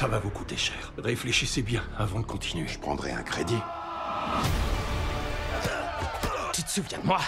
Ça va vous coûter cher. Réfléchissez bien avant de continuer. Je prendrai un crédit. Tu te souviens de moi?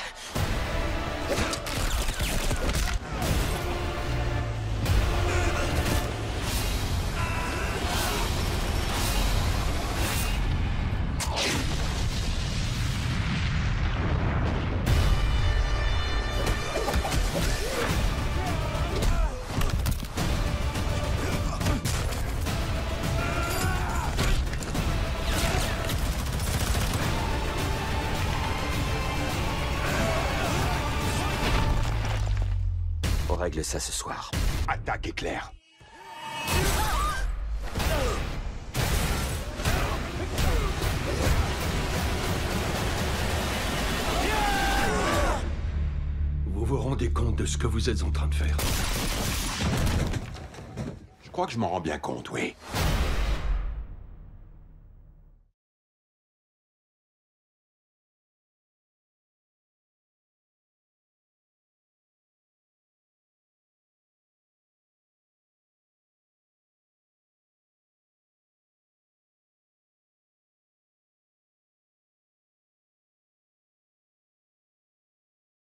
On règle ça ce soir. Attaque éclair. Vous vous rendez compte de ce que vous êtes en train de faire? Je crois que je m'en rends bien compte, oui.